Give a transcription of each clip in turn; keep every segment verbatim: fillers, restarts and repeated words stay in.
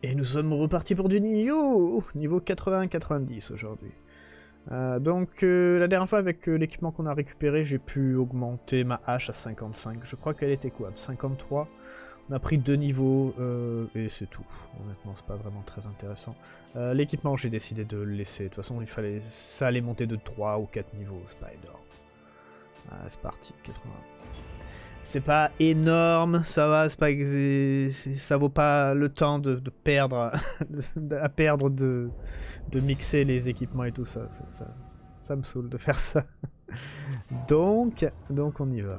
Et nous sommes repartis pour du niveau Niveau quatre-vingts quatre-vingt-dix aujourd'hui. Euh, donc euh, la dernière fois avec euh, l'équipement qu'on a récupéré, j'ai pu augmenter ma hache à cinquante-cinq. Je crois qu'elle était quoi, de cinquante-trois. On a pris deux niveaux euh, et c'est tout. Honnêtement, c'est pas vraiment très intéressant. Euh, l'équipement, j'ai décidé de le laisser. De toute façon, il fallait, ça allait monter de trois ou quatre niveaux. C'est pas énorme. Ah, c'est parti, quatre-vingts. C'est pas énorme, ça va, c'est pas, ça vaut pas le temps de, de perdre, de, à perdre de, de mixer les équipements et tout ça. Ça, ça, ça me saoule de faire ça. Donc, donc on y va.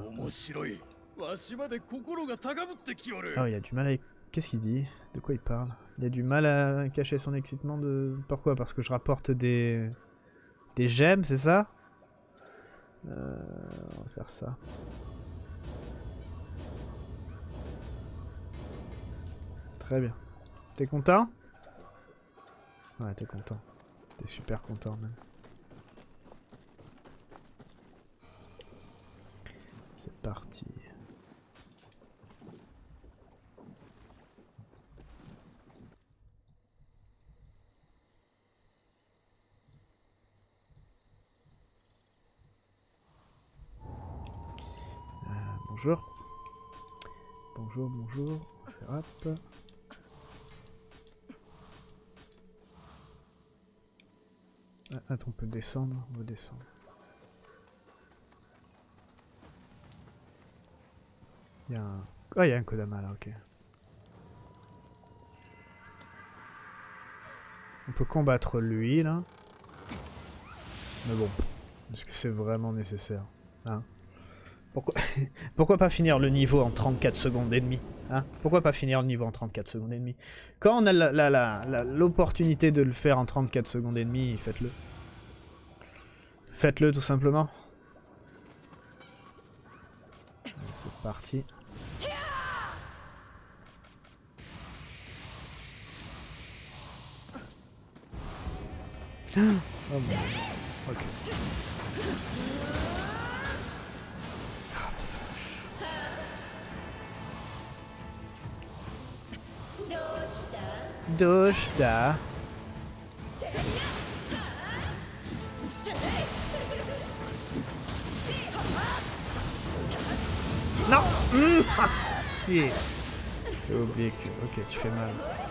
Ah, il y a du mal à... Qu'est-ce qu'il dit? De quoi il parle? Il y a du mal à cacher son excitement de... Pourquoi? Parce que je rapporte des... Des gemmes, c'est ça? euh, On va faire ça. Très bien. T'es content? Ouais, t'es content. T'es super content même. C'est parti. Euh, bonjour. Bonjour, bonjour. Hop. Ah, attends, on peut descendre, on va descendre. Il y a un... Ah, il y a un Kodama là, ok. On peut combattre lui, là. Mais bon, est-ce que c'est vraiment nécessaire, hein? Pourquoi... Pourquoi pas finir le niveau en trente-quatre secondes et demie, hein? Pourquoi pas finir le niveau en trente-quatre secondes et demie? Quand on a la, la, la, la, l'opportunité de le faire en trente-quatre secondes et demie, faites-le. Faites-le tout simplement. C'est parti. Oh mon Dieu. Ok. Ah, Doshita. Non. Mmh. Si. J'ai oublié que... Ok, tu fais mal.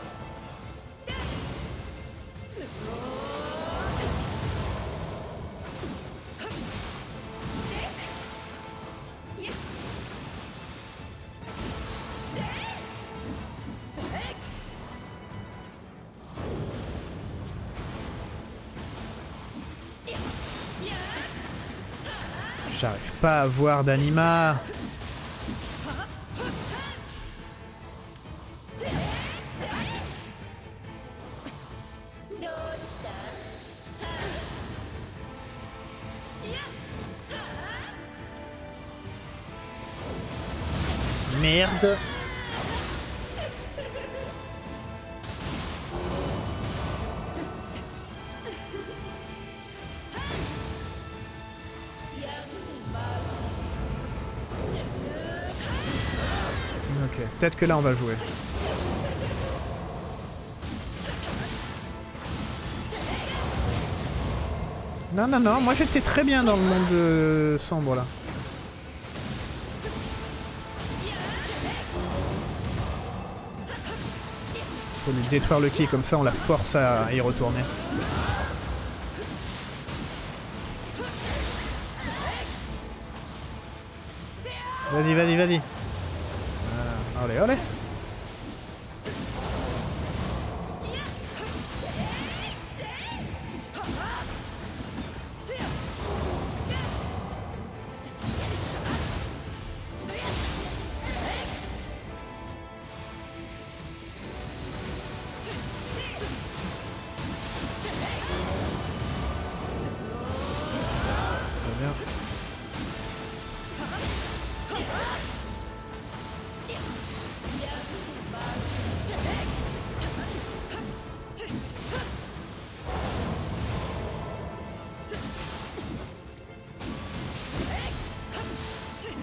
J'arrive pas à voir d'anima. Merde. Ok, peut-être que là on va jouer. Non, non, non, moi j'étais très bien dans le monde euh, sombre là. Faut lui détruire le ki, comme ça on la force à y retourner. Vas-y, vas-y, vas-y. Ah, allez, allez.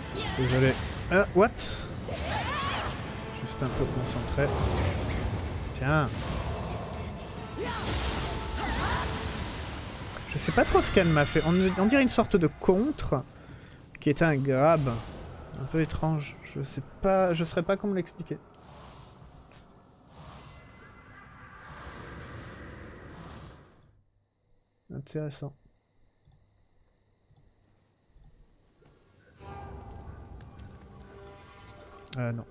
Désolé. Euh, what? Juste un peu concentré. Tiens. Je sais pas trop ce qu'elle m'a fait. On, on dirait une sorte de contre qui était un grab. Un peu étrange. Je sais pas. Je saurais pas comment l'expliquer. Intéressant. Euh, non.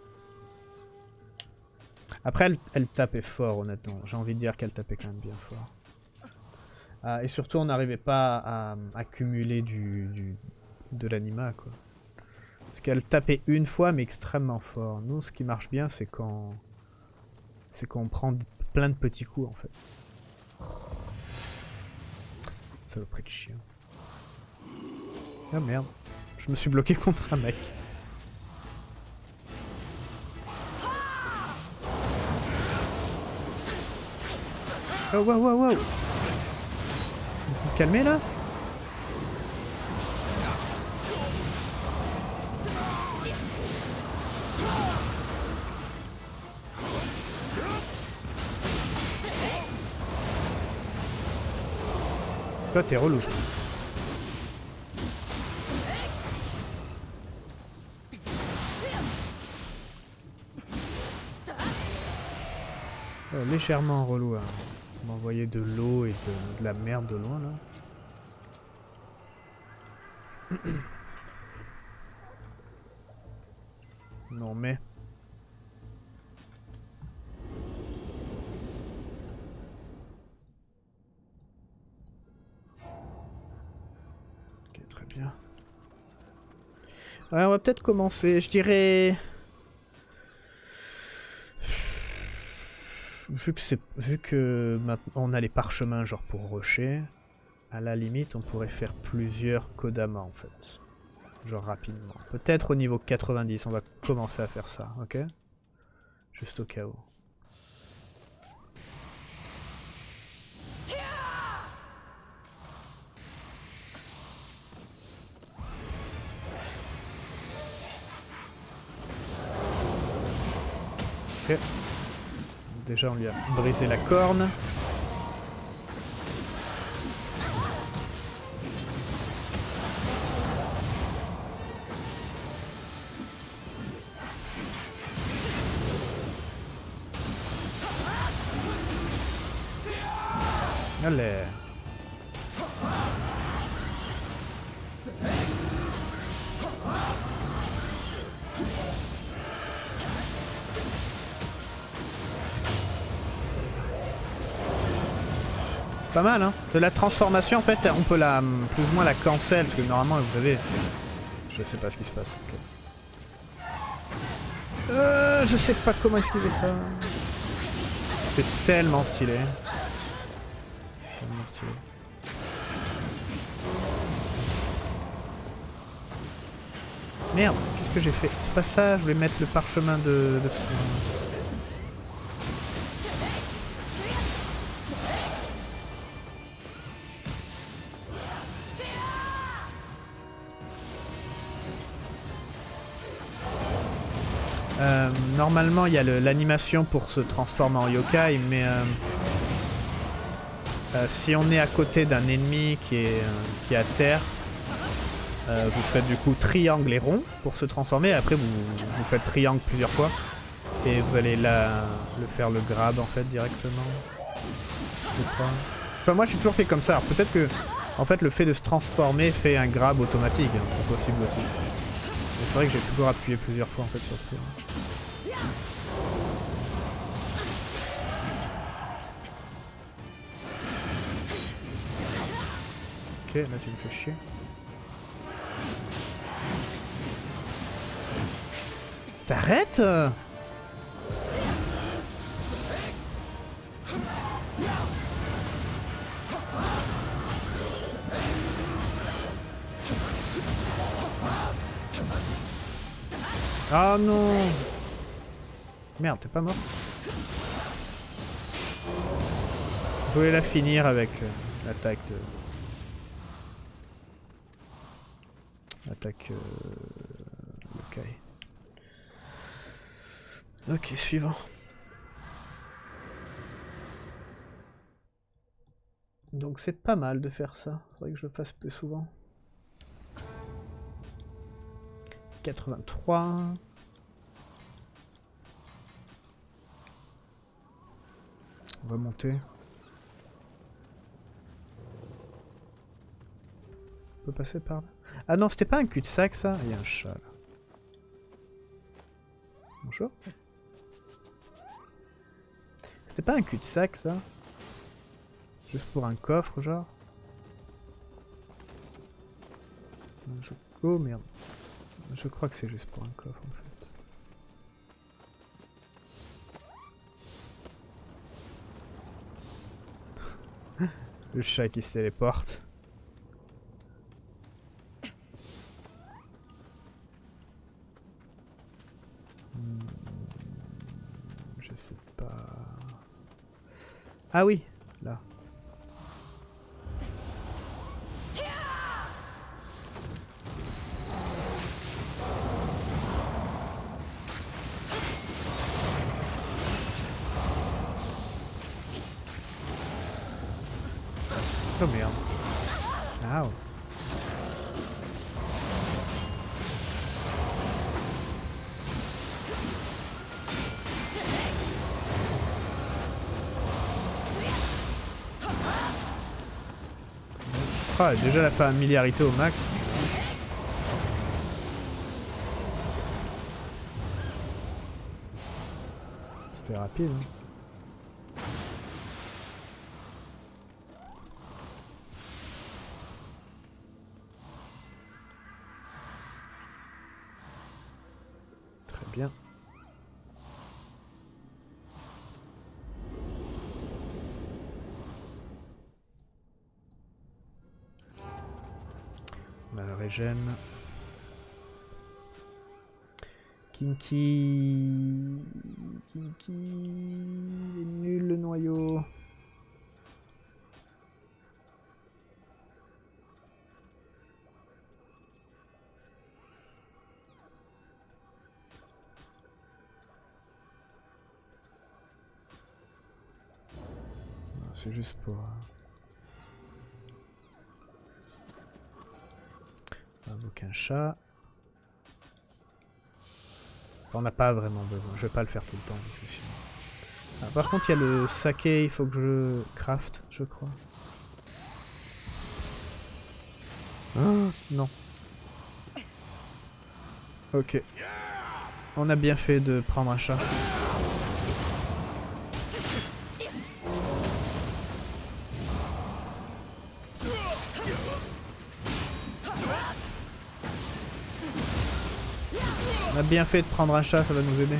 Après, elle, elle tapait fort, honnêtement. J'ai envie de dire qu'elle tapait quand même bien fort. Ah, et surtout, on n'arrivait pas à, à cumuler du, du, de l'anima, quoi. Parce qu'elle tapait une fois, mais extrêmement fort. Nous, ce qui marche bien, c'est quand... C'est qu'on prend plein de petits coups, en fait. Saloperie de chien. Ah merde. Je me suis bloqué contre un mec. Oh wow wow wow. Vous vous calmez là? Toi t'es relou. Oh, légèrement relou hein. M'envoyer de l'eau et de, de la merde de loin là. Non mais... Ok, très bien. Ouais, on va peut-être commencer, je dirais... Vu que c'est, vu que maintenant on a les parchemins genre pour rusher, à la limite on pourrait faire plusieurs Kodama en fait. Genre rapidement. Peut-être au niveau quatre-vingt-dix, on va commencer à faire ça, ok? Juste au cas où. Ok. Déjà on lui a brisé la corne. Allez. C'est pas mal, hein. De la transformation, en fait, on peut la plus ou moins la cancel, parce que normalement, vous avez... Je sais pas ce qui se passe. Okay. Euh, je sais pas comment esquiver ça. C'est tellement stylé. Tellement stylé. Merde, qu'est-ce que j'ai fait? C'est pas ça, je voulais mettre le parchemin de... de... Euh, normalement, il y a l'animation pour se transformer en yokai, mais euh, euh, si on est à côté d'un ennemi qui est, euh, qui est à terre, euh, vous faites du coup triangle et rond pour se transformer. Après, vous, vous faites triangle plusieurs fois et vous allez la, le faire le grab en fait directement. Je crois. Enfin, moi, j'ai toujours fait comme ça. Alors peut-être que, en fait, le fait de se transformer fait un grab automatique. Hein. C'est possible aussi. C'est vrai que j'ai toujours appuyé plusieurs fois en fait sur le truc. Ok, là tu me fais chier. T'arrêtes? Oh non! Merde, t'es pas mort? Je voulais la finir avec euh, l'attaque de... L'attaque... Euh... Yokai. Ok, suivant. Donc c'est pas mal de faire ça. Faudrait que je le fasse plus souvent. quatre-vingt-trois. On va monter. On peut passer par là. Ah non, c'était pas un cul-de-sac ça. Il y a un chat là. Bonjour. C'était pas un cul-de-sac ça. Juste pour un coffre genre. Je... Oh merde. Je crois que c'est juste pour un coffre en fait. Le chat qui se téléporte. Hmm, je sais pas. Ah oui, là. Oh merde. Ah. Ah, déjà la familiarité au max. C'était rapide. Hein. Bien. On a le régène. Kinky. Kinky. Il est nul le noyau. C'est juste pour... invoquer un chat. On n'a pas vraiment besoin. Je vais pas le faire tout le temps. Parce que sinon... ah, par contre, il y a le saké. Il faut que je craft, je crois. Ah, non. Ok. On a bien fait de prendre un chat. On a bien fait de prendre un chat, ça va nous aider.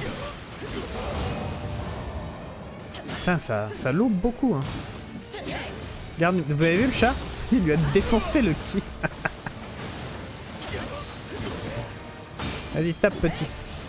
Putain, ça, ça loupe beaucoup. Hein. Regarde, vous avez vu le chat? Il lui a défoncé le ki. Vas-y, tape petit.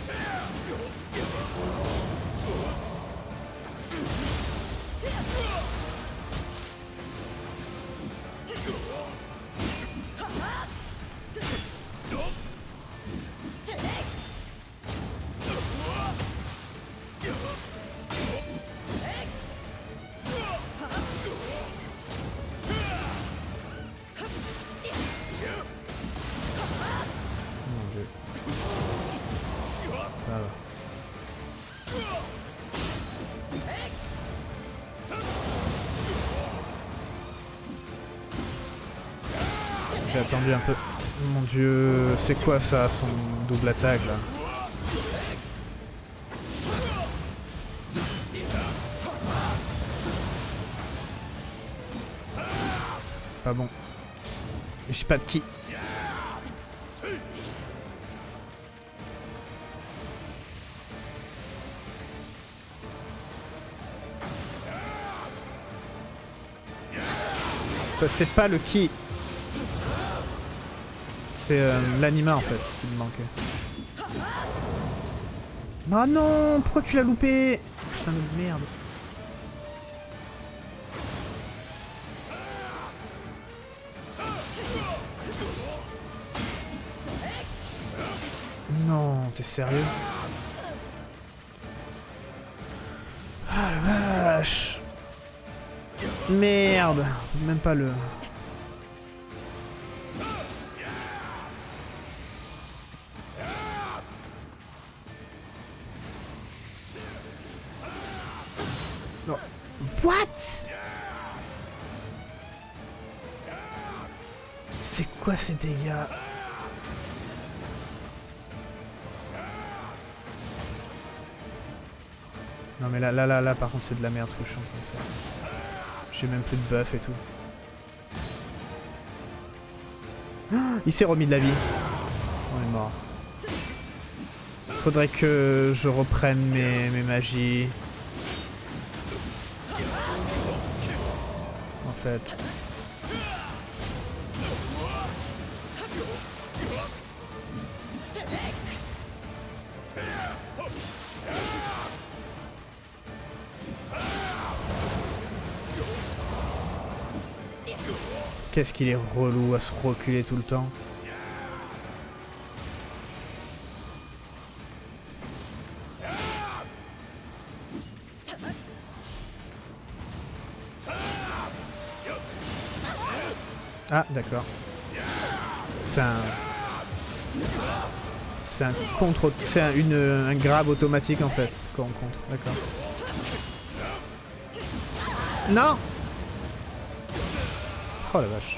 J'ai attendu un peu. Mon dieu, c'est quoi ça, son double attaque là? Pas bon. J'ai pas de ki. C'est pas le ki. C'est euh, l'anima en fait qui me manquait. Ah non, pourquoi tu l'as loupé? Putain de merde. Non, t'es sérieux? Ah la vache. Merde, même pas le... Non. What? C'est quoi ces dégâts? Non mais là, là, là, là, par contre c'est de la merde ce que je suis en train de faire. J'ai même plus de buff et tout. Oh, il s'est remis de la vie. On est mort. Faudrait que je reprenne mes, mes magies. En fait. Qu'est-ce qu'il est relou à se reculer tout le temps. Ah, d'accord. C'est un... C'est un contre... C'est un, une, un grab automatique en fait, quand on contre. D'accord. Non! Oh la vache.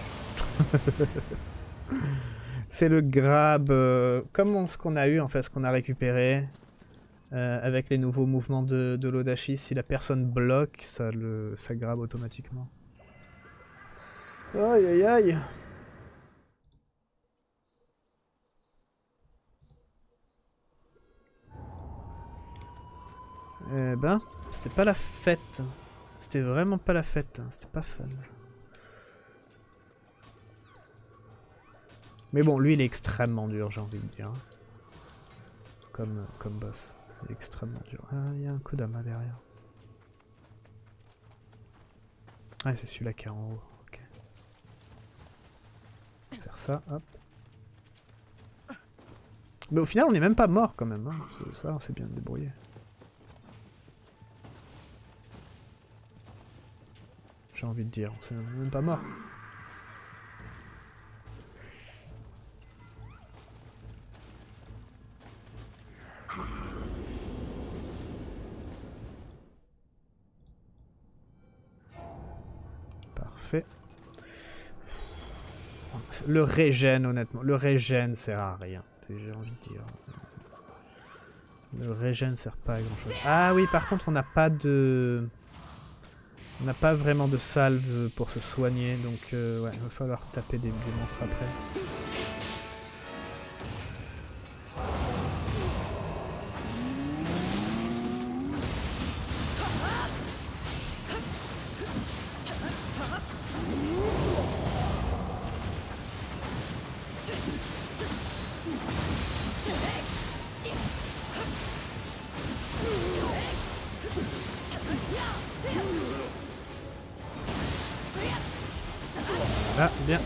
C'est le grab, euh, comme on, ce qu'on a eu en fait, ce qu'on a récupéré euh, avec les nouveaux mouvements de, de l'Odachi. Si la personne bloque, ça le ça grab automatiquement. Aïe aïe aïe. Eh ben, c'était pas la fête. C'était vraiment pas la fête. C'était pas fun. Mais bon, lui, il est extrêmement dur, j'ai envie de dire. Comme, comme boss. Il est extrêmement dur. Ah, il y a un Kodama derrière. Ah, c'est celui-là qui est en haut. Ok. Faire ça, hop. Mais au final, on n'est même pas mort quand même. Hein. Ça, on s'est bien débrouillé. J'ai envie de dire, on s'est même pas mort. Parfait. Le régène, honnêtement. Le régène sert à rien. J'ai envie de dire. Le régène sert pas à grand chose. Ah oui, par contre, on n'a pas de... On n'a pas vraiment de salve pour se soigner. Donc, euh, ouais, il va falloir taper des, des monstres après. Ah, bien.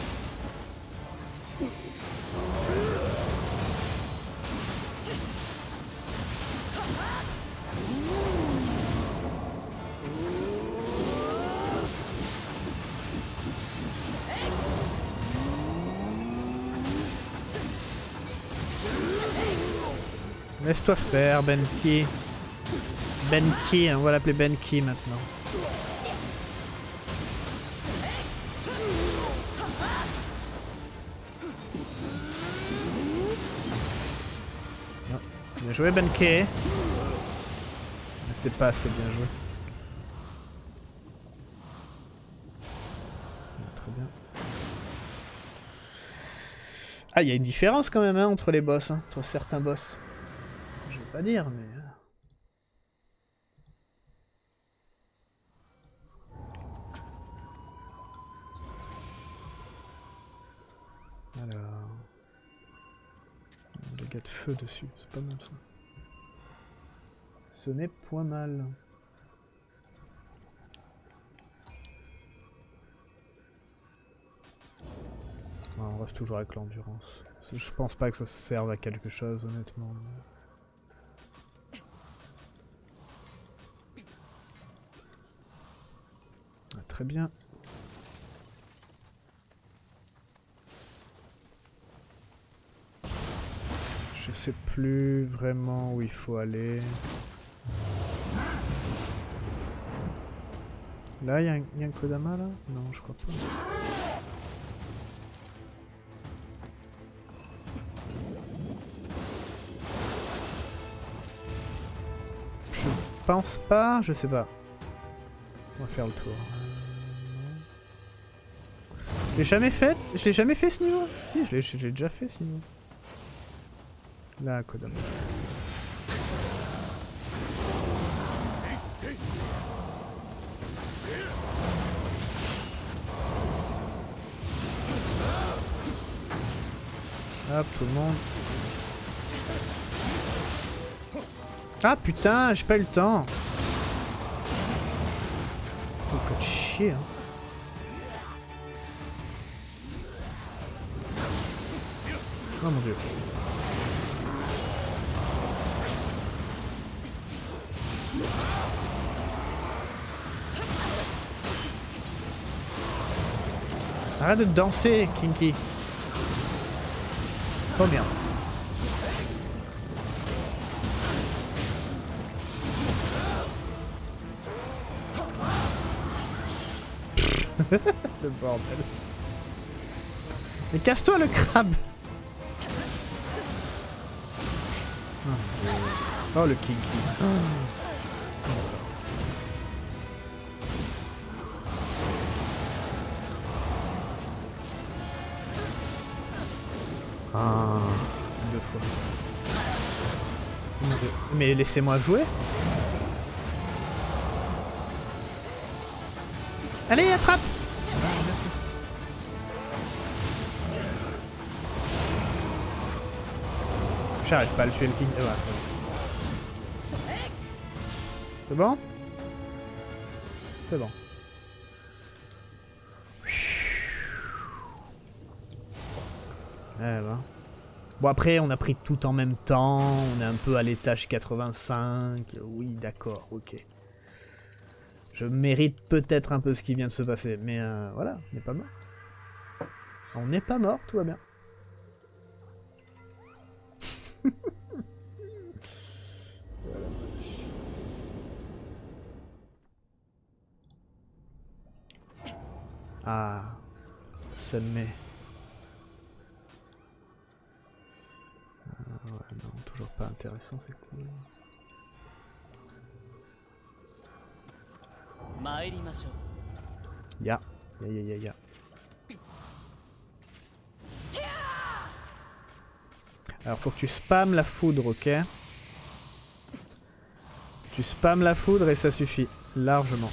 Laisse-toi faire, Benki. Benki, on va l'appeler Benki maintenant. Non. Bien joué, Benki. Mais c'était pas assez bien joué. Très bien. Ah, il y a une différence quand même hein, entre les boss, hein, entre certains boss. Je vais pas dire, mais... Alors... Des gars de feu dessus, c'est pas mal ça. Ce n'est point mal. Ouais, on reste toujours avec l'endurance. Je pense pas que ça serve à quelque chose, honnêtement. très bien. Je sais plus vraiment où il faut aller. Là, il y, y a un Kodama là? Non, je crois pas. Je pense pas, je sais pas. On va faire le tour. Je l'ai jamais fait, je l'ai jamais fait ce niveau. Si, je l'ai déjà fait ce niveau. Là, Kodama. Hop, tout le monde. Ah putain, j'ai pas eu le temps. Faut que de chier, hein. Oh mon dieu. Arrête de danser, Kinky. Oh merde. Le bordel. Mais casse-toi le crabe. Oh le Kinky. Oh. Ah, deux fois. Mais laissez-moi jouer. Allez, attrape. J'arrive pas à le tuer le king. Ah, ouais, c'est bon. C'est bon. Eh ben. Bon après on a pris tout en même temps, on est un peu à l'étage quatre-vingt-cinq, oui d'accord, ok. Je mérite peut-être un peu ce qui vient de se passer, mais euh, voilà, on n'est pas mort. On n'est pas mort, tout va bien. Ah, ça me met... Ah, ouais, non, toujours pas intéressant, c'est cool. Ya, ya, ya, ya, ya. Alors faut que tu spammes la foudre, ok? Tu spammes la foudre et ça suffit, largement.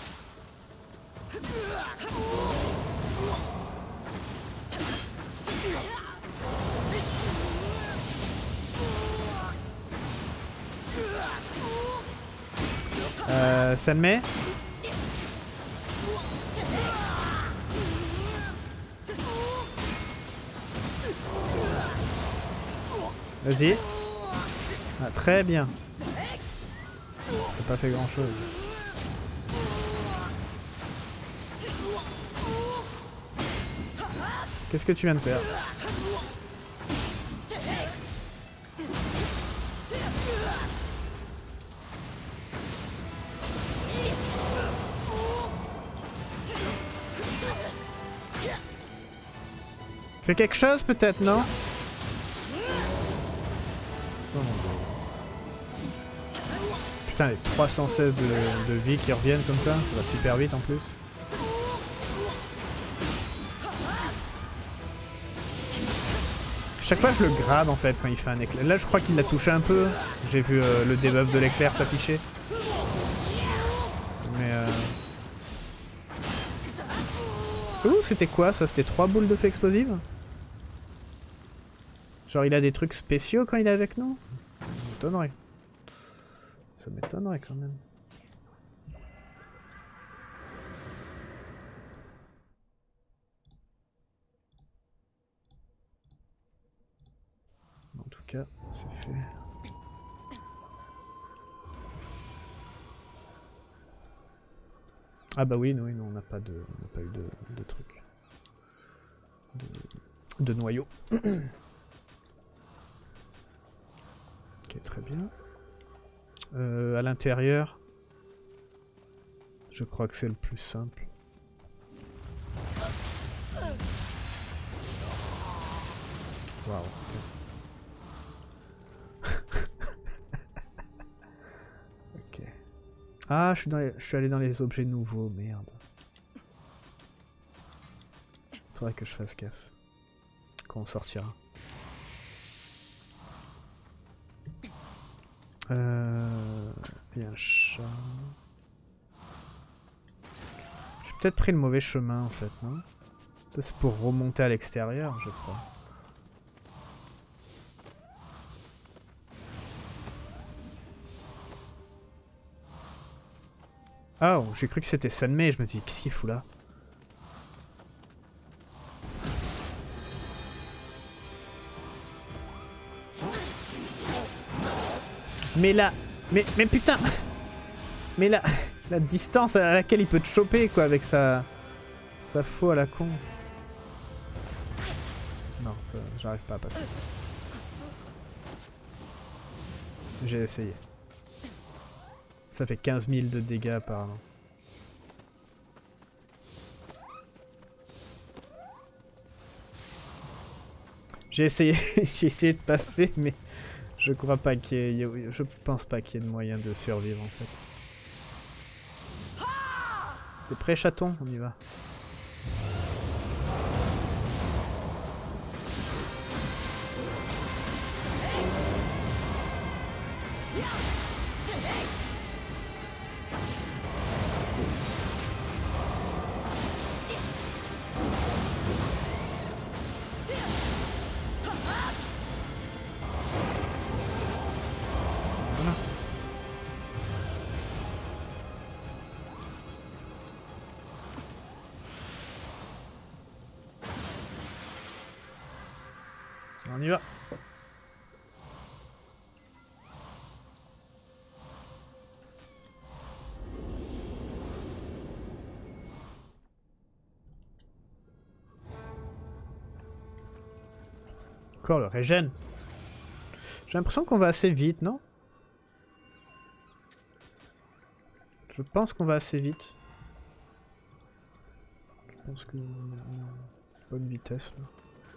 Euh, ça le met? Vas-y. Ah, très bien. T'as pas fait grand chose. Qu'est-ce que tu viens de faire? Fais quelque chose peut-être, non? Oh mon dieu. Putain, les trois cent seize de, de vie qui reviennent comme ça, ça va super vite en plus. Chaque fois je le grade en fait quand il fait un éclair. Là je crois qu'il l'a touché un peu. J'ai vu euh, le debuff de l'éclair s'afficher. Mais euh... Ouh, c'était quoi ça? C'était trois boules de feu explosives? Genre il a des trucs spéciaux quand il est avec nous? Ça m'étonnerait. Ça m'étonnerait quand même. En tout cas, c'est fait. Ah bah oui, oui, non, on n'a pas de, on n'a pas eu de, de truc. De, de noyau. Ok, très bien. Euh, à l'intérieur, je crois que c'est le plus simple. Waouh. Ok. Ah, je suis, dans les... je suis allé dans les objets nouveaux, merde. Faudrait que je fasse gaffe. Quand on sortira. Euh... Il y a un chat. J'ai peut-être pris le mauvais chemin en fait, non? C'est pour remonter à l'extérieur, je crois. Oh, j'ai cru que c'était Sanmei, je me suis dit, qu'est-ce qu'il fout là? Mais là... Mais, mais putain! Mais là... La distance à laquelle il peut te choper, quoi, avec sa... Sa faux à la con. Non, j'arrive pas à passer. J'ai essayé. Ça fait quinze mille de dégâts apparemment. J'ai essayé, j'ai essayé de passer, mais je crois pas qu'il y ait, je pense pas qu'il y ait de moyen de survivre en fait. T'es prêt, chaton? On y va. Voilà. On y va. Encore le régène. J'ai l'impression qu'on va assez vite, non? Je pense qu'on va assez vite. Je pense que... bonne vitesse là.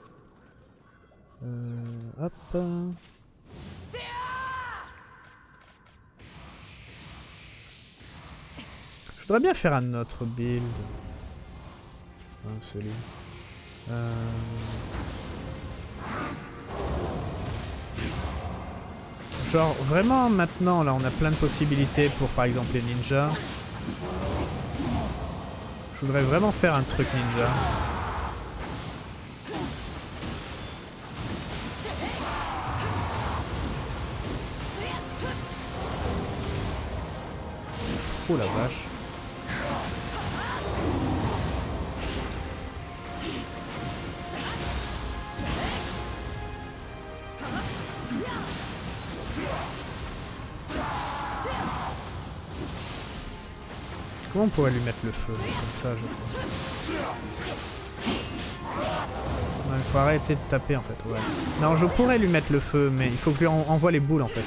Euh, hop. Je voudrais bien faire un autre build. Ah, celui. Euh... Genre vraiment maintenant là on a plein de possibilités pour par exemple les ninjas. Je voudrais vraiment faire un truc ninja. Oh la vache. Comment on pourrait lui mettre le feu comme ça, je crois. Il faut arrêter de taper en fait, ouais. Non, je pourrais lui mettre le feu, mais il faut que je lui en envoie les boules en fait.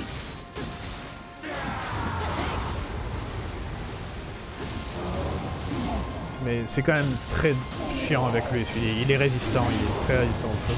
Mais c'est quand même très chiant avec lui, il est résistant, il est très résistant au feu.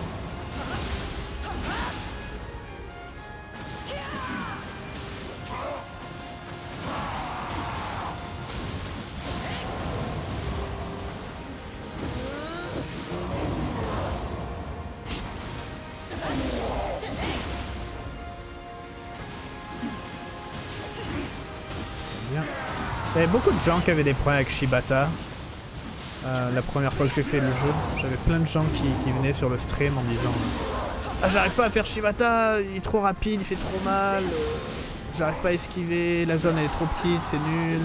Il y avait beaucoup de gens qui avaient des problèmes avec Shibata. Euh, la première fois que j'ai fait le jeu, j'avais plein de gens qui, qui venaient sur le stream en me disant ah, j'arrive pas à faire Shibata, il est trop rapide, il fait trop mal, euh, j'arrive pas à esquiver, la zone elle est trop petite, c'est nul.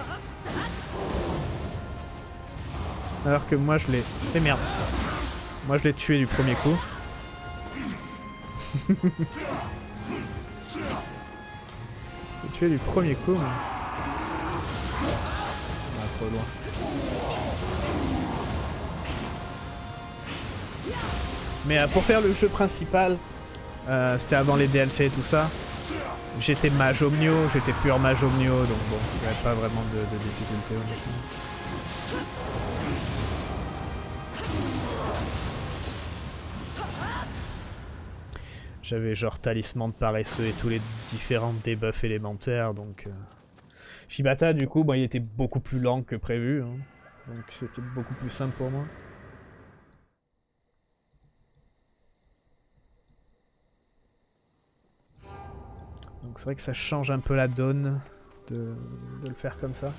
Alors que moi je l'ai... Eh merde. Moi je l'ai tué du premier coup. Je l'ai tué du premier coup, mais... trop loin. Mais euh, pour faire le jeu principal, euh, c'était avant les D L C et tout ça. J'étais mage Omnio, j'étais pur mage Omnio, donc bon, il n'y avait pas vraiment de, de difficulté honnêtement. J'avais genre talisman de paresseux et tous les différents debuffs élémentaires, donc... Euh... Shibata, du coup, bon, il était beaucoup plus lent que prévu, hein, donc c'était beaucoup plus simple pour moi. Donc c'est vrai que ça change un peu la donne de, de le faire comme ça.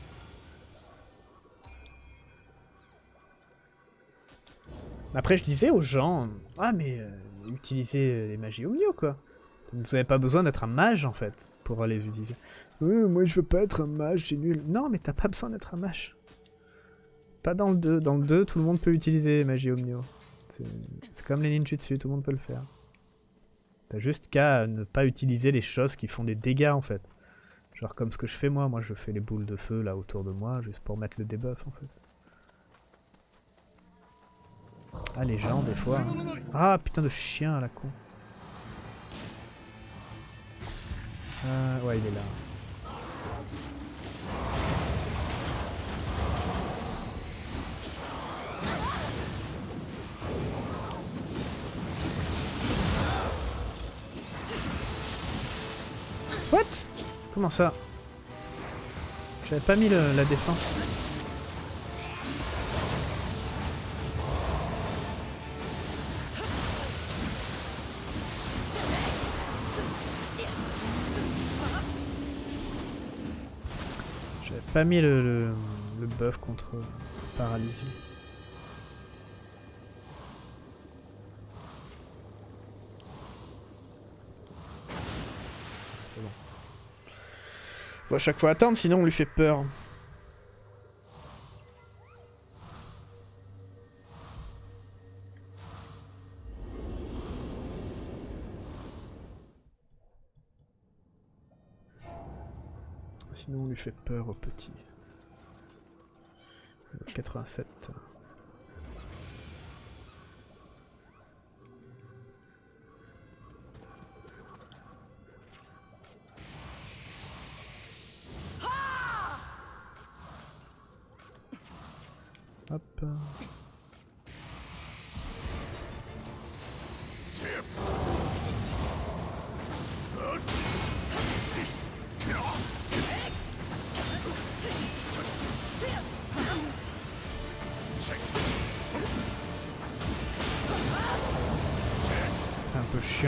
Après, je disais aux gens, ah mais euh, utilisez les magies Omnio quoi. Vous n'avez pas besoin d'être un mage en fait pour les utiliser. Oui, moi je veux pas être un mage, c'est nul. Non, mais t'as pas besoin d'être un mage. Pas dans le deux. Dans le deux, tout le monde peut utiliser les magies Omnio. C'est comme les ninjutsu, tout le monde peut le faire. T'as juste qu'à ne pas utiliser les choses qui font des dégâts en fait. Genre comme ce que je fais moi, moi je fais les boules de feu là autour de moi, juste pour mettre le debuff en fait. Ah les gens des fois. Hein. Ah putain de chien la con. Euh, ouais il est là. What? Comment ça? J'avais pas mis le, la défense. J'avais pas mis le, le, le buff contre paralysie. C'est bon. Faut à chaque fois attendre, sinon on lui fait peur. Sinon on lui fait peur au petit. quatre-vingt-sept. Hop. C'est un peu chiant.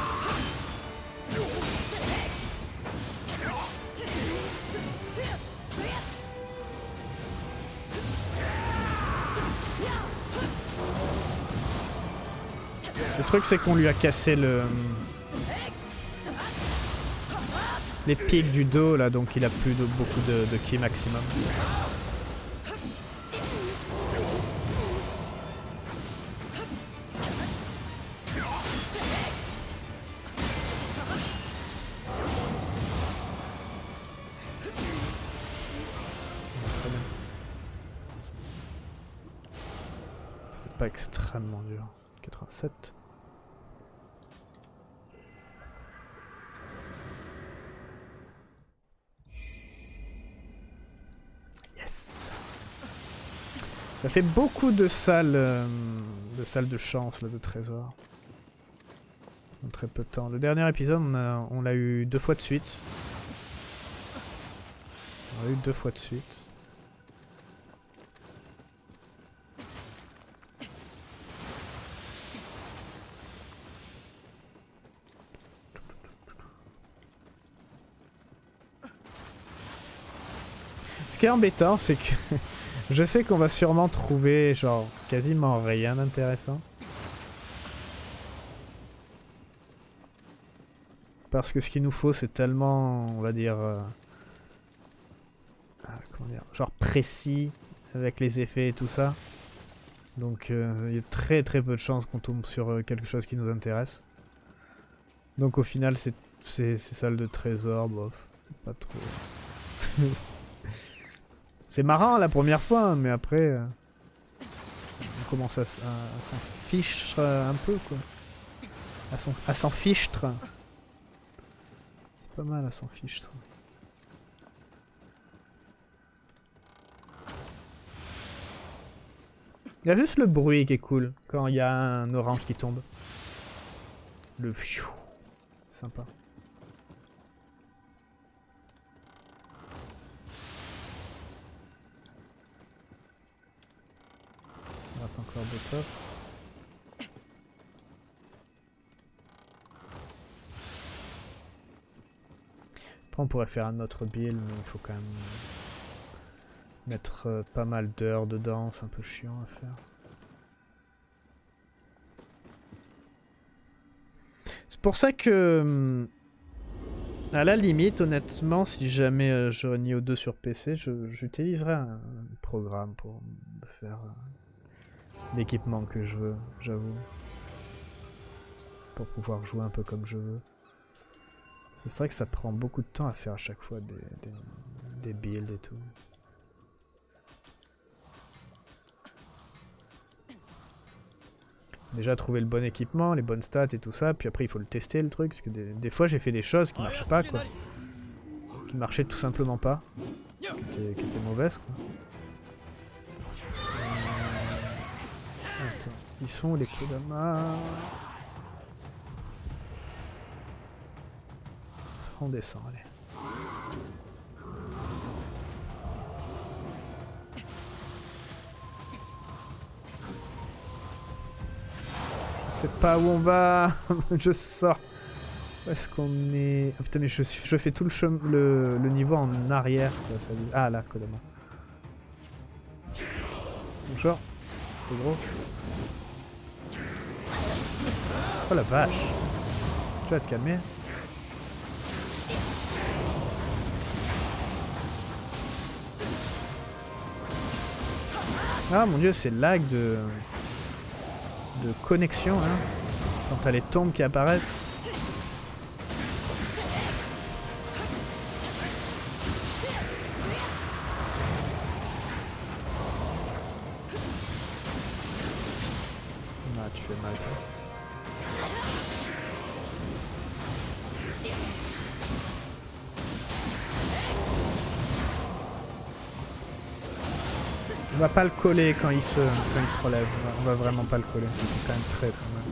Le truc c'est qu'on lui a cassé le... les pics du dos là, donc il a plus de, beaucoup de, de ki maximum. C'était pas extrêmement dur. quatre-vingt-sept. Yes. Ça fait beaucoup de salles, euh, de salles de chance, là, de trésors. En très peu de temps. Le dernier épisode, on l'a eu deux fois de suite. On l'a eu deux fois de suite. Ce qui est embêtant, c'est que je sais qu'on va sûrement trouver genre quasiment rien d'intéressant. Parce que ce qu'il nous faut, c'est tellement, on va dire, euh, comment dire, genre précis avec les effets et tout ça. Donc euh, il y a très très peu de chances qu'on tombe sur euh, quelque chose qui nous intéresse. Donc au final, c'est ces salles de trésors, bof, c'est pas trop... C'est marrant la première fois, mais après... Euh, on commence à, à, à s'en fichtre un peu, quoi. À s'en fichtre. C'est pas mal à s'en fichtre. Il y a juste le bruit qui est cool quand il y a un orange qui tombe. Le fiou. Sympa. Il reste encore deux coffres. Après on pourrait faire un autre build, mais il faut quand même mettre euh, pas mal d'heures dedans, c'est un peu chiant à faire. C'est pour ça que, à la limite, honnêtement, si jamais euh, je Nioh deux sur P C, j'utiliserai un, un programme pour faire euh, l'équipement que je veux, j'avoue. Pour pouvoir jouer un peu comme je veux. C'est vrai que ça prend beaucoup de temps à faire à chaque fois des, des, des builds et tout. Déjà trouver le bon équipement, les bonnes stats et tout ça, puis après il faut le tester le truc, parce que des, des fois j'ai fait des choses qui marchaient pas quoi. Qui marchaient tout simplement pas. Qui étaient, qui étaient mauvaises quoi. Euh... Attends, ils sont les Kodama. On descend, allez. Je sais pas où on va. Je sors. Où est-ce qu'on est? Ah putain mais je, je fais tout le, chemin, le, le niveau en arrière. Ça, ah là, Kodama. Bonjour. T'es gros. Oh la vache. Tu vas te calmer. Ah mon dieu, c'est lag de... de connexion, hein. Quand t'as les tombes qui apparaissent. Ah, tu fais mal, toi. On va pas le coller quand il se, quand il se relève. On va vraiment pas le coller. C'est quand même très très mal.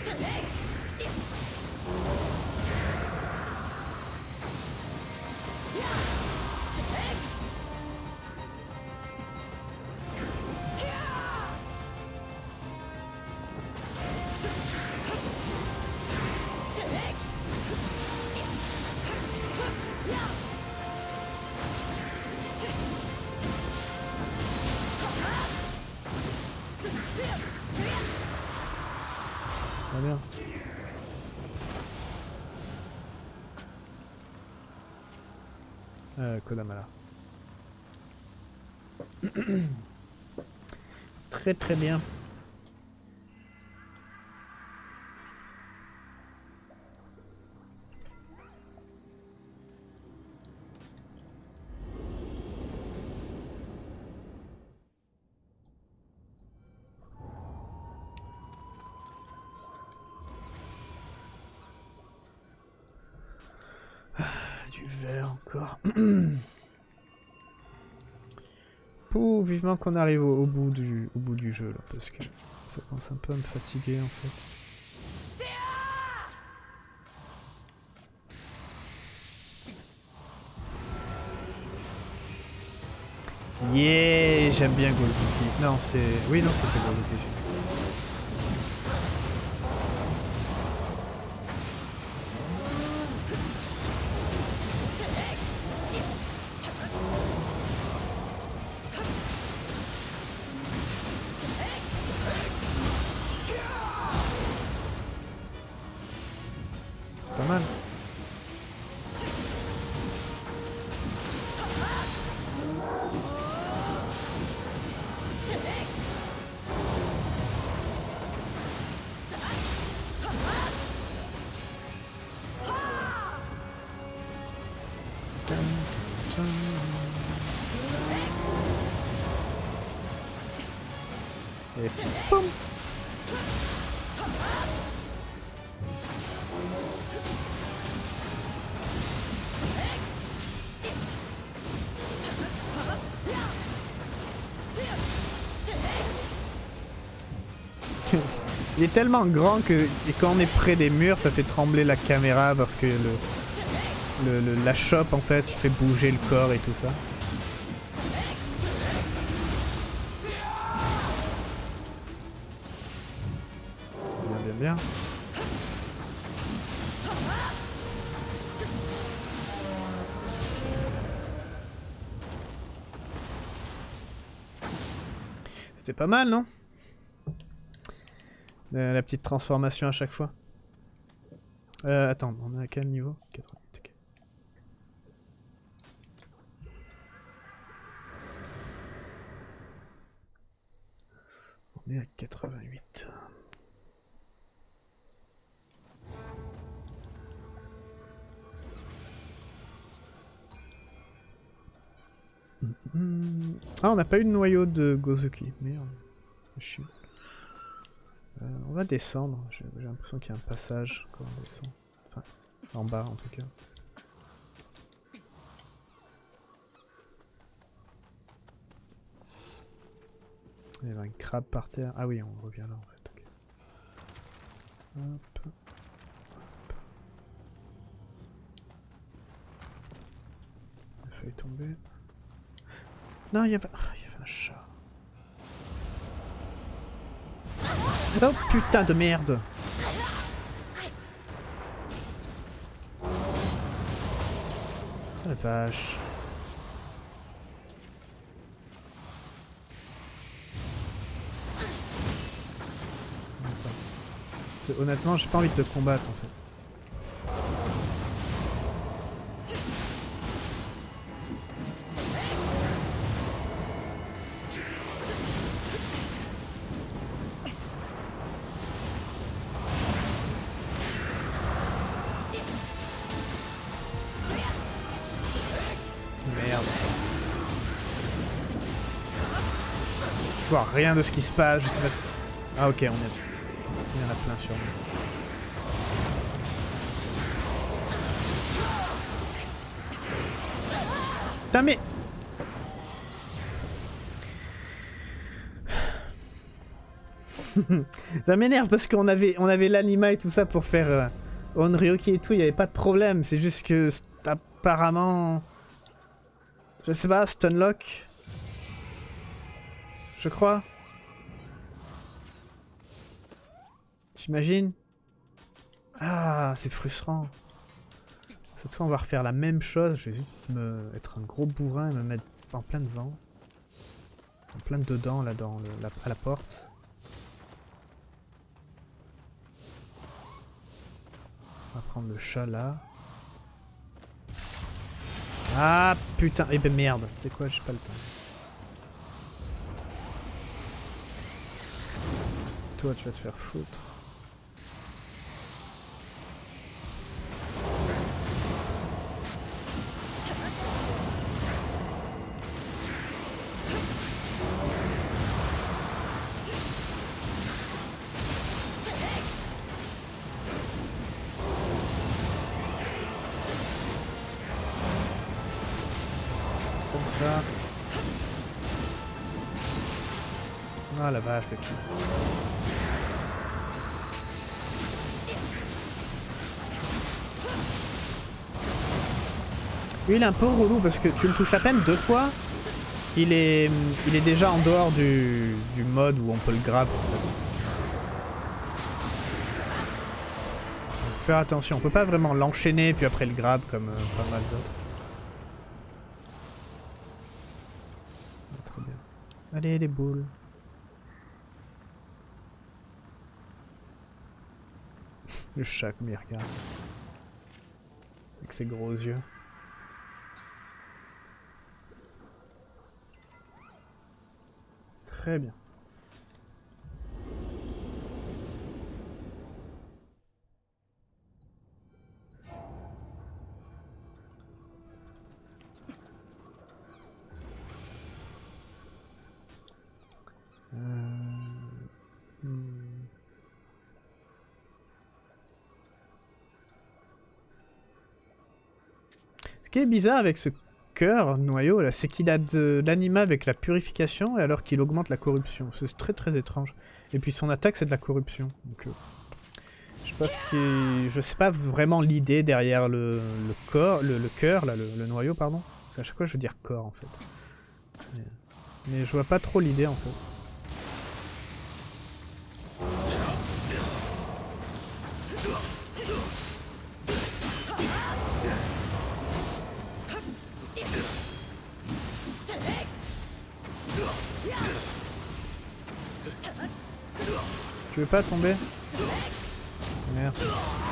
Bien. Euh, Kodama là. Très très bien. Du verre encore. Pouh, vivement qu'on arrive au, au, bout du, au bout du jeu là, parce que ça commence un peu à me fatiguer en fait. Yeah, j'aime bien Golbuki. Non, c'est... Oui, non, c'est Golbuki. C'est pas mal. Et poum. Il est tellement grand que et quand on est près des murs, ça fait trembler la caméra parce que le, le, le la chope en fait fait bouger le corps et tout ça. Bien, bien, bien. C'était pas mal, non? La, la petite transformation à chaque fois. Euh, attends, on est à quel niveau? quatre-vingt-huit, okay. On est à quatre-vingt-huit. Mmh. Ah, on n'a pas eu de noyau de Gozuki. Merde. Chut. Euh, on va descendre. J'ai l'impression qu'il y a un passage quand on descend. Enfin, en bas en tout cas. Il y avait un crabe par terre. Ah oui, on revient là en fait. Okay. Hop. Hop. Il a failli tomber. Non, il y avait, oh, il y avait un chat. Oh putain de merde! Oh la vache. Attends. Honnêtement, j'ai pas envie de te combattre en fait. Je vois rien de ce qui se passe, je sais pas si... Ah ok, on est... Il y en a plein sur nous. Putain mais... Ça m'énerve parce qu'on avait, on avait l'anima et tout ça pour faire euh, Onryoki et tout, il n'y avait pas de problème, c'est juste que apparemment... Je sais pas, Stunlock. Je crois. J'imagine. Ah, c'est frustrant. Cette fois, on va refaire la même chose. Je vais juste me... être un gros bourrin et me mettre en plein devant. En plein dedans, là, dans le... la... à la porte. On va prendre le chat, là. Ah, putain. Eh ben merde. Tu sais quoi, j'ai pas le temps. Toi, tu vas te faire foutre. Ça. Ah la vache, le kill. Lui il est un peu relou parce que tu le touches à peine deux fois. Il est, il est déjà en dehors du, du mode où on peut le grab. En fait. Faut faire attention, on peut pas vraiment l'enchaîner puis après le grab comme euh, pas mal d'autres. Très bien. Allez les boules. Le chat comme il regarde. Avec ses gros yeux. Très bien. Euh... qui est bizarre avec ce cœur noyau là, c'est qu'il a de l'anima avec la purification et alors qu'il augmente la corruption. C'est très très étrange. Et puis son attaque c'est de la corruption. Donc, euh, je sais pas ce qui, je sais pas vraiment l'idée derrière le, le corps, le, le cœur là, le, le noyau pardon. Parce qu'à chaque fois je veux dire corps en fait. Mais, mais je vois pas trop l'idée en fait. Tu veux pas tomber? Merci.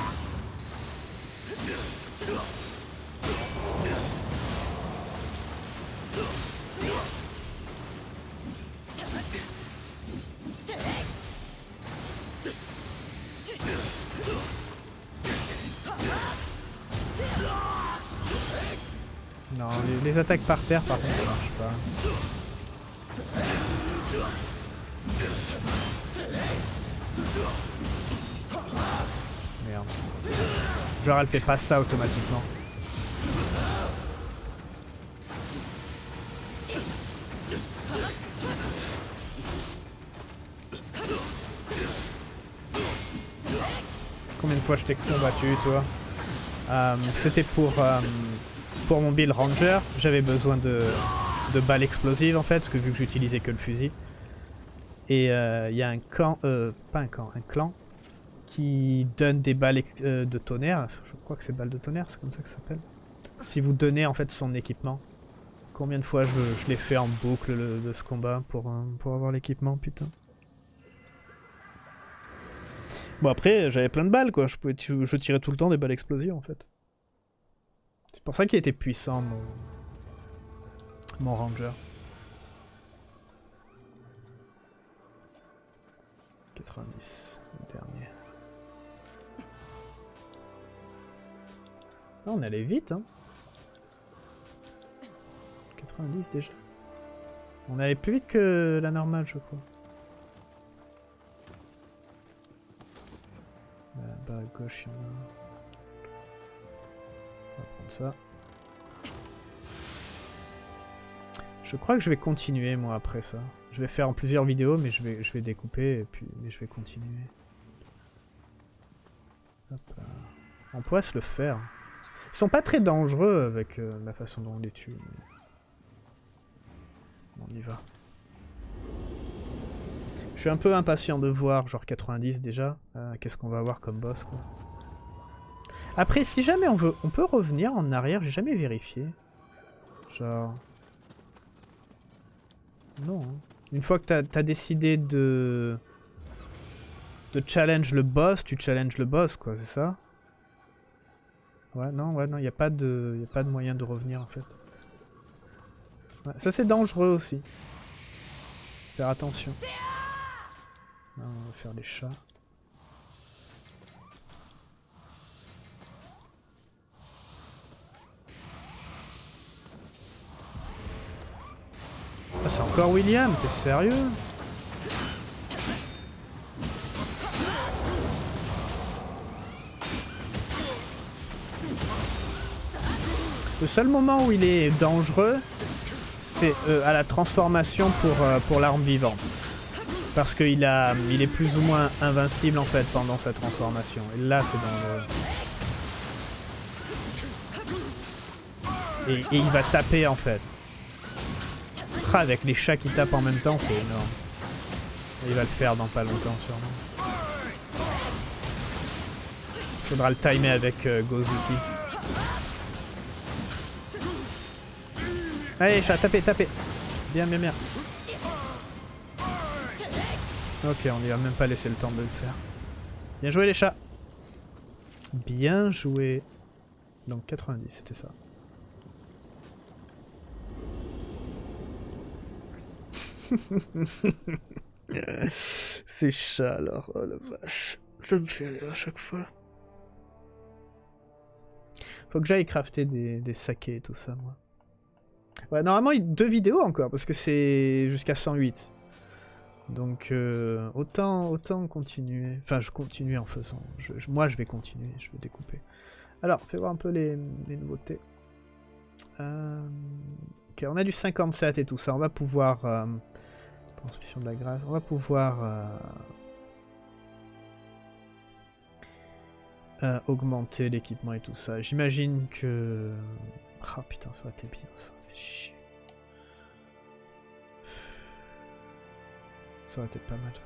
Non, les, les attaques par terre par contre ça marche pas. Merde. Genre elle fait pas ça automatiquement. Combien de fois je t'ai combattu toi? euh, C'était pour, euh, pour mon build ranger. J'avais besoin de, de balles explosives en fait, parce que vu que j'utilisais que le fusil. Et il euh, y a un camp, euh, pas un camp, un clan qui donne des balles euh, de tonnerre. Je crois que c'est balles de tonnerre, c'est comme ça que ça s'appelle. Si vous donnez en fait son équipement. Combien de fois je, je l'ai fait en boucle le, de ce combat pour, euh, pour avoir l'équipement, putain. Bon après, j'avais plein de balles quoi, je, pouvais, je tirais tout le temps des balles explosives en fait. C'est pour ça qu'il était puissant mon, mon ranger. quatre-vingt-dix, le dernier. Ah, on allait vite hein. quatre-vingt-dix déjà. On allait plus vite que la normale je crois. Là-bas à gauche, il y en a. On va prendre ça. Je crois que je vais continuer moi après ça. Je vais faire en plusieurs vidéos, mais je vais, je vais découper et puis mais je vais continuer. Hop là. On pourrait se le faire. Ils sont pas très dangereux avec euh, la façon dont on les tue. Mais... On y va. Je suis un peu impatient de voir, genre quatre-vingt-dix déjà. Euh, Qu'est-ce qu'on va avoir comme boss quoi. Après, si jamais on veut, on peut revenir en arrière. J'ai jamais vérifié. Genre. Non. Hein. Une fois que t'as t'as décidé de... de challenge le boss, tu challenges le boss, quoi, c'est ça? Ouais, non, ouais, non, il n'y a pas de... y a pas de moyen de revenir, en fait. Ouais, ça, c'est dangereux, aussi. Faire attention. Là, on va faire les chats. Ah, c'est encore William, t'es sérieux? Le seul moment où il est dangereux, c'est euh, à la transformation pour, euh, pour l'arme vivante. Parce qu'il a, il est plus ou moins invincible en fait pendant sa transformation. Et là c'est dangereux. Et, et il va taper en fait. Ah, avec les chats qui tapent en même temps, c'est énorme. Et il va le faire dans pas longtemps sûrement. Faudra le timer avec euh, Gozuki. Allez chat, tapez, tapez. Bien, bien, bien. Ok, on lui a même pas laissé le temps de le faire. Bien joué les chats. Bien joué. Donc quatre-vingt-dix, c'était ça. Ces chats alors, oh la vache. Ça me fait rire à chaque fois. Faut que j'aille crafter des, des sakés et tout ça, moi. Ouais, normalement, il y a deux vidéos encore, parce que c'est jusqu'à cent huit. Donc, euh, autant, autant continuer. Enfin, je continue en faisant. Je, je, moi, je vais continuer, je vais découper. Alors, fais voir un peu les, les nouveautés. Euh... Ok, on a du cinquante-sept et tout ça. On va pouvoir... Euh... Transmission de la grâce. On va pouvoir... Euh... Euh, augmenter l'équipement et tout ça. J'imagine que... Ah oh, putain, ça aurait été bien, ça fait chier. Ça aurait été pas mal.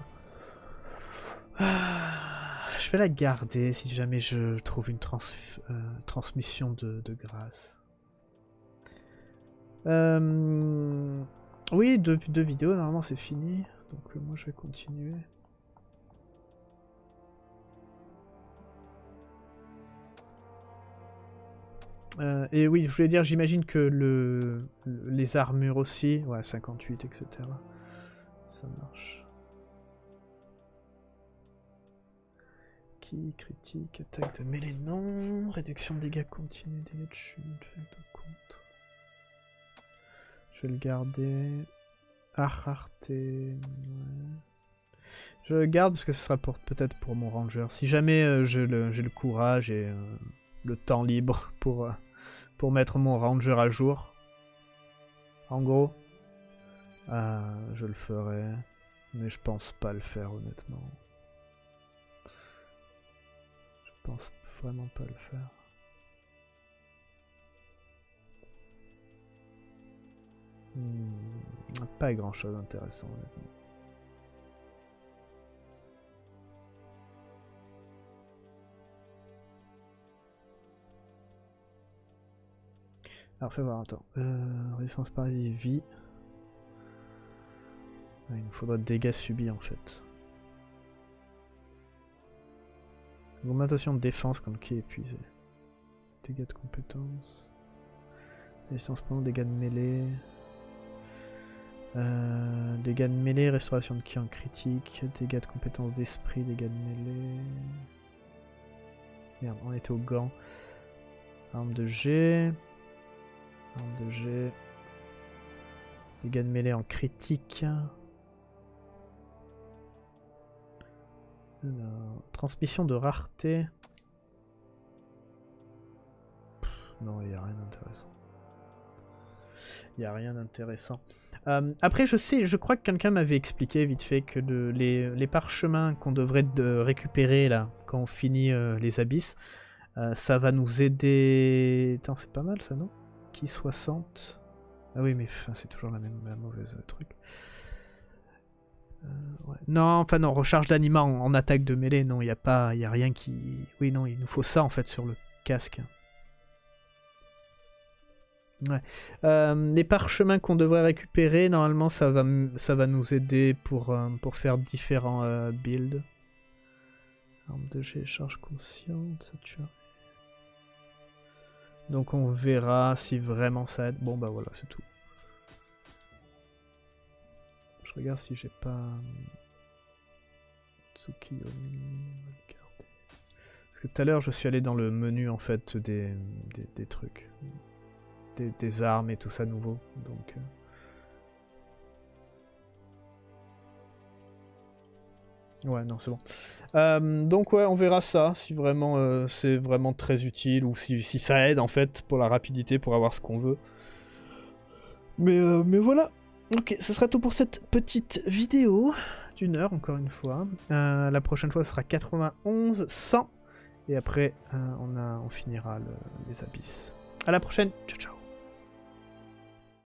Ah, je vais la garder si jamais je trouve une trans euh, transmission de, de grâce. Euh... Oui, deux, deux vidéos, normalement c'est fini. Donc euh, moi je vais continuer. Euh, et oui, je voulais dire, j'imagine que le, le les armures aussi, ouais, cinquante-huit, et cetera. Ça marche. Qui critique, attaque de mêlée, non. Réduction de dégâts continue, dégâts de chute, de contre. Je vais le garder. Ah, rareté. Ouais. Je le garde parce que ce sera pour peut-être pour mon ranger. Si jamais euh, j'ai le, le courage et euh, le temps libre pour, euh, pour mettre mon ranger à jour. En gros. Ah, je le ferai. Mais je pense pas le faire honnêtement. Je pense vraiment pas le faire. Hmm, pas grand chose d'intéressant honnêtement. Alors fais voir, attends. Euh, résistance paralysie, vie. Ouais, il nous faudra dégâts subis en fait. Augmentation de défense quand le qui est épuisé. Dégâts de compétences. Résistance pendant dégâts de mêlée. Euh, dégâts de mêlée, restauration de ki en critique. Dégâts de compétences d'esprit, dégâts de mêlée. Merde, on était au gant. Arme de G. Arme de G. Dégâts de mêlée en critique. Alors, transmission de rareté. Pff, non, il n'y a rien d'intéressant. Il n'y a rien d'intéressant. Euh, après, je sais, je crois que quelqu'un m'avait expliqué vite fait que de, les, les parchemins qu'on devrait de récupérer là, quand on finit euh, les abysses, euh, ça va nous aider... Attends, c'est pas mal ça, non? Qui soixante? Ah oui, mais c'est toujours la même la mauvaise truc. Euh, ouais. Non, enfin non, recharge d'anima en, en attaque de mêlée, non, il n'y a pas, il y a rien qui... Oui, non, il nous faut ça en fait sur le casque. Ouais. Euh, les parchemins qu'on devrait récupérer, normalement ça va, ça va nous aider pour, euh, pour faire différents euh, builds. Arme de G, charge consciente, ça tue. Donc on verra si vraiment ça aide. Bon bah voilà, c'est tout. Je regarde si j'ai pas... Tsukiyomi... Parce que tout à l'heure je suis allé dans le menu en fait des, des, des trucs. Des, des armes et tout ça nouveau. Donc... Euh... Ouais, non, c'est bon. Euh, donc ouais, on verra ça, si vraiment euh, c'est vraiment très utile, ou si, si ça aide en fait pour la rapidité, pour avoir ce qu'on veut. Mais, euh, mais voilà. Ok, ce sera tout pour cette petite vidéo d'une heure, encore une fois. Euh, la prochaine fois, ce sera quatre-vingt-onze, cent. Et après, euh, on, a, on finira le, les abysses. À la prochaine. Ciao, ciao.